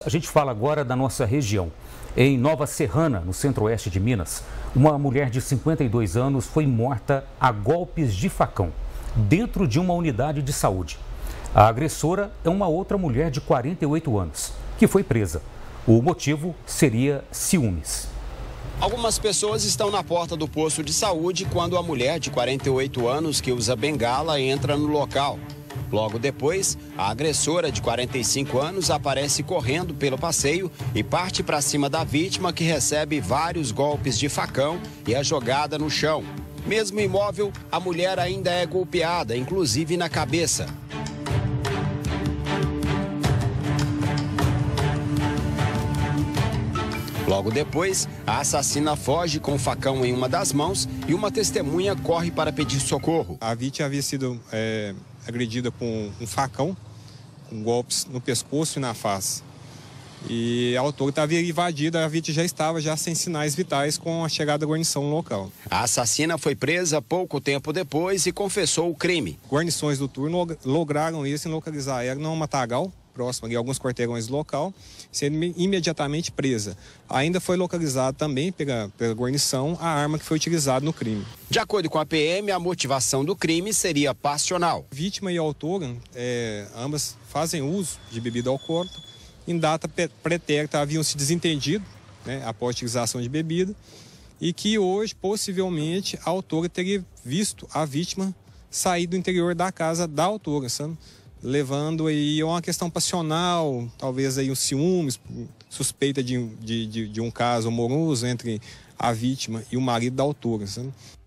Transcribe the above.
A gente fala agora da nossa região. Em Nova Serrana, no centro-oeste de Minas, uma mulher de 52 anos foi morta a golpes de facão, dentro de uma unidade de saúde. A agressora é uma outra mulher de 48 anos, que foi presa. O motivo seria ciúmes. Algumas pessoas estão na porta do posto de saúde quando a mulher de 48 anos, que usa bengala, entra no local. Logo depois, a agressora de 45 anos aparece correndo pelo passeio e parte para cima da vítima, que recebe vários golpes de facão e é jogada no chão. Mesmo imóvel, a mulher ainda é golpeada, inclusive na cabeça. Logo depois, a assassina foge com o facão em uma das mãos e uma testemunha corre para pedir socorro. A vítima havia sido agredida com um facão, com golpes no pescoço e na face. E a autora estava invadida, a vítima já estava sem sinais vitais com a chegada da guarnição no local. A assassina foi presa pouco tempo depois e confessou o crime. Guarnições do turno lograram isso em localizar ela num matagal próximo ali, alguns quarteirões do local, sendo imediatamente presa. Ainda foi localizada também pela guarnição a arma que foi utilizada no crime. De acordo com a PM, a motivação do crime seria passional. A vítima e a autora, ambas fazem uso de bebida alcoólica. Em data pretérita haviam se desentendido, após a utilização de bebida, e que hoje, possivelmente, a autora teria visto a vítima sair do interior da casa da autora, sabe? Levando aí a uma questão passional, talvez aí um ciúmes, suspeita de um caso amoroso entre a vítima e o marido da autora, sabe?